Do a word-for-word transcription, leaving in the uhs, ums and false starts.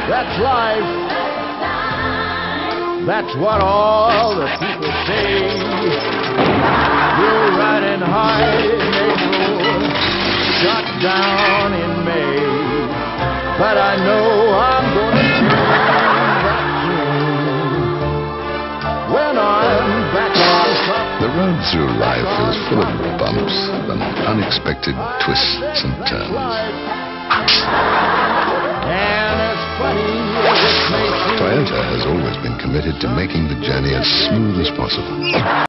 That's life. That's what all the people say. You're riding high in April, shot down in May. But I know I'm gonna change that soon. When I'm back on top. The road through life is full of bumps and unexpected twists and turns. And as funny as it may seem, Toyota has always been committed to making the journey as smooth as possible.